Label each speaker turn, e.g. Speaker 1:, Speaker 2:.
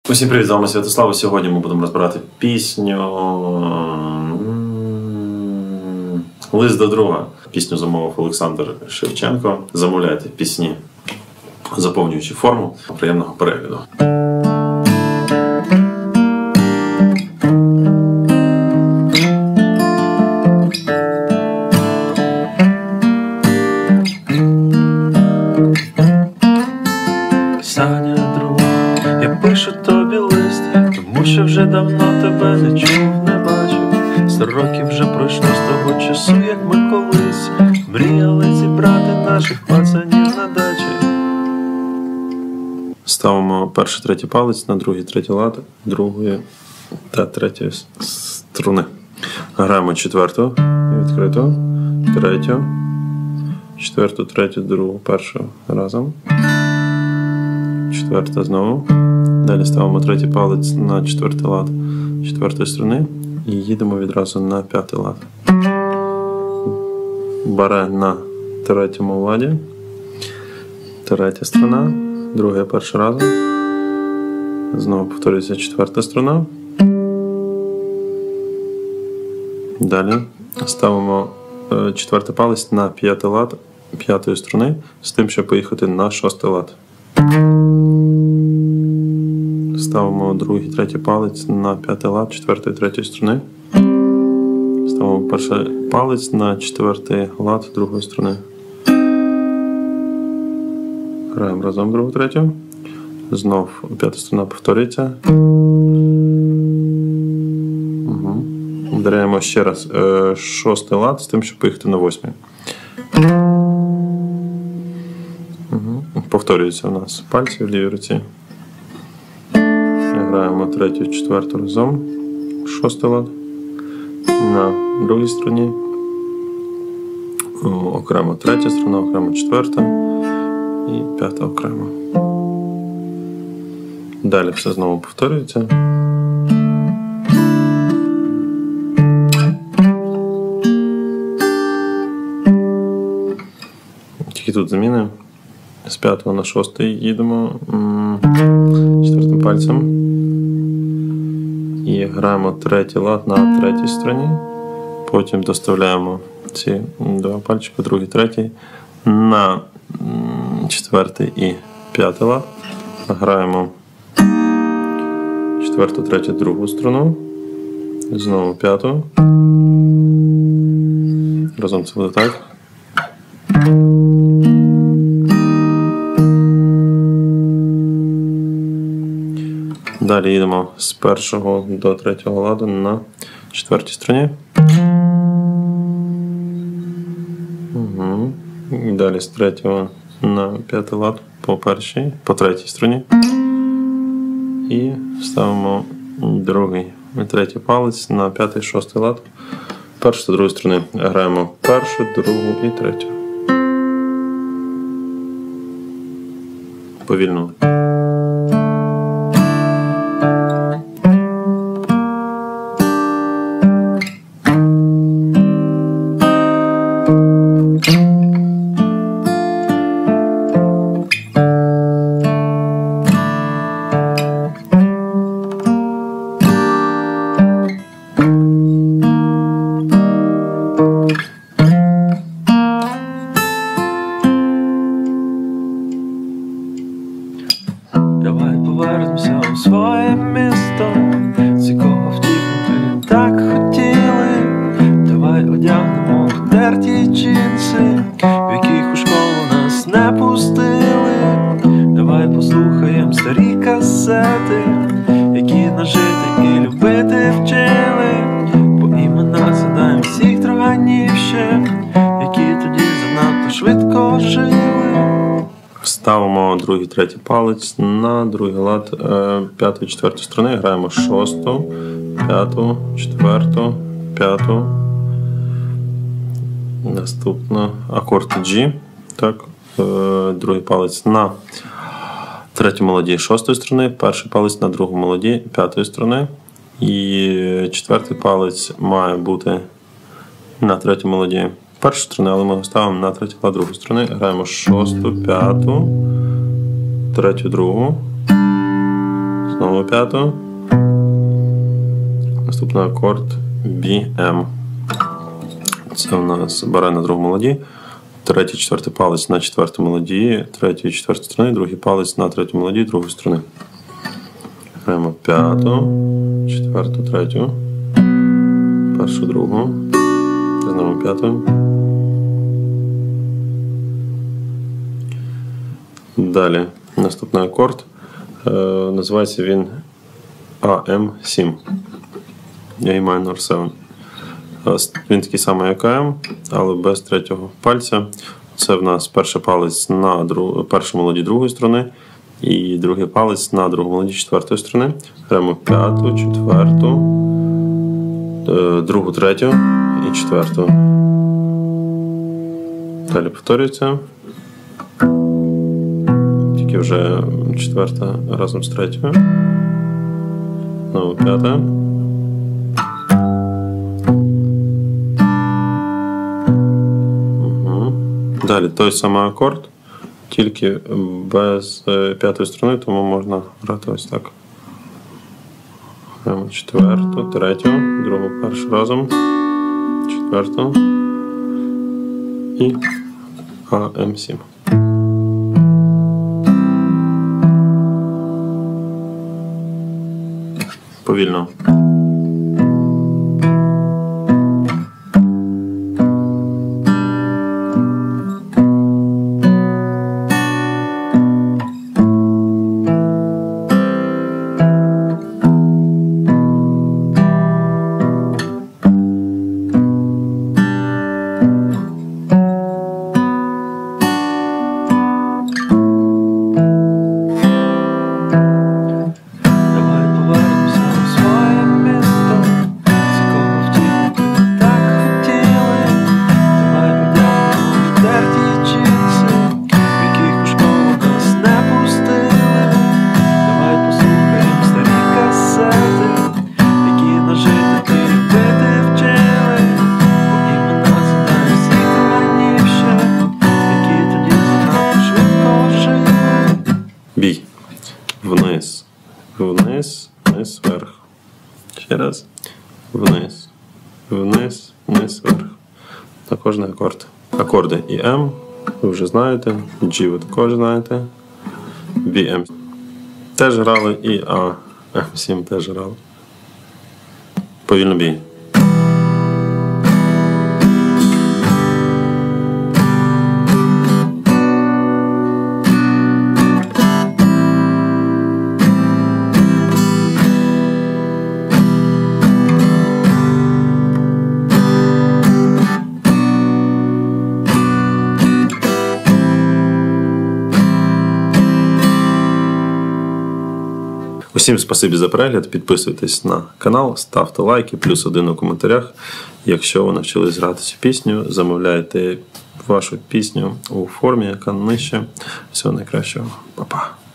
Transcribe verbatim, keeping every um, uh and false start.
Speaker 1: Усім привіт, з вами Святослав. Сьогодні ми будемо розбирати пісню «Лист до друга». Пісню замовив Олександр Шевченко. Замовляйте пісні, заповнюючи форму. Приємного перегляду.
Speaker 2: Пишу тобі лист, тому що вже давно тебе не чув, не бачив. Сто років вже пройшло з того часу, як ми колись мріяли зібрати наших пацанів на дачі.
Speaker 1: Ставимо перший, третій палець на другий, третій лад, другої та третьої струни. Граємо четверту, відкриту, третю, четверту, третю, другу, першу разом. Четверта знову. Далі ставимо третій палець на четвертий лад четвертої струни і їдемо відразу на п'ятий лад. Баре на третьому ладі, третя струна, друга і перша разом. Знову повторюється четверта струна. Далі ставимо четвертий палець на п'ятий лад п'ятої струни з тим, щоб поїхати на шостий лад. Ставимо другий, третій палець на п'ятий лад четвертої, третьої струни. Ставимо перший палець на четвертий лад другої струни. Граємо разом другу, третю. Знов п'ята струна повторюється. Угу. Ударяємо ще раз е, шостий лад з тим, щоб поїхати на восьмий. Угу. Повторюється у нас пальці в лівій руці. Граємо третю, четверту разом, шостий лад, на другій струні, окремо третя струна, окремо четверта і п'ята окремо. Далі все знову повторюється. Тільки тут заміни. З п'ятого на шостий їдемо четвертим пальцем. І граємо третій лад на третій струні. Потім доставляємо ці два пальчики, другий, третій, на четвертий і п'ятий лад. Граємо четверту, третю, другу струну. Знову п'яту. Разом це буде так. Далі їдемо з першого до третього ладу на четвертій струні. Угу. Далі з третього на п'ятий лад по першій, по третій струні. І ставимо другий і третій палець на п'ятий, шостий лад. Першу та другу струни. Граємо першу, другу і третю. Повільно.
Speaker 2: Давай повернемося у своє місто, з якого втікнути так хотіли. Давай одягнемо терті джинси, в яких у школу нас не пустили. Давай послухаємо старі касети, які нас жити і любити вчили. По іменах згадаємо всіх троганів ще, які тоді занадто швидко жили.
Speaker 1: Ставимо другий, третій палець на другий лад п'ятої, четвертої струни. Граємо шосту, п'яту, четверту, п'яту. Наступно акорд G. Так. Другий палець на третьому ладі шостої струни, перший палець на другому ладі п'ятої струни. І четвертий палець має бути на третьому ладі першу струну, але ми його ставимо на третій лад другої струни. Граємо шосту, п'яту, третю, другу. Знову п'яту. Наступний акорд бі ем. Це у нас баре на другому ладі. Третій, четвертий палець на четвертому ладі, третій, четвертій струни, другий палець на третьому ладі, другої струни. Граємо п'яту, четверту, третю, першу, другу, знову п'яту. Далі наступний акорд. Е, називається він а ем сім. A minor сім. Він такий самий, як а ем, але без третього пальця. Це в нас перший палець на друг... першому ладі другої струни і другий палець на другому ладі четвертої струни. Граємо п'яту, четверту, другу, третю і четверту. Далі повторюється. Тільки вже четверта разом з третьою. Знову п'ята. Далі той самий акорд, тільки без п'ятої струни, тому можна грати ось так. Граємо четверту, третю, другу, першу разом, четверту і а ем сім. Повільно. Бій. Вниз. Вниз, вниз, вверх. Ще раз. Вниз. Вниз, вниз, вверх. На кожний акорд. Акорди і М ви вже знаєте. G ви також знаєте. бі ем теж грали і а ем сім теж грали. Повільно бій. Усім спасибі за перегляд, підписуйтесь на канал, ставте лайки, плюс один у коментарях. Якщо ви навчились грати цю пісню, замовляйте вашу пісню у формі, яка нижче. Всього найкращого. Па-па.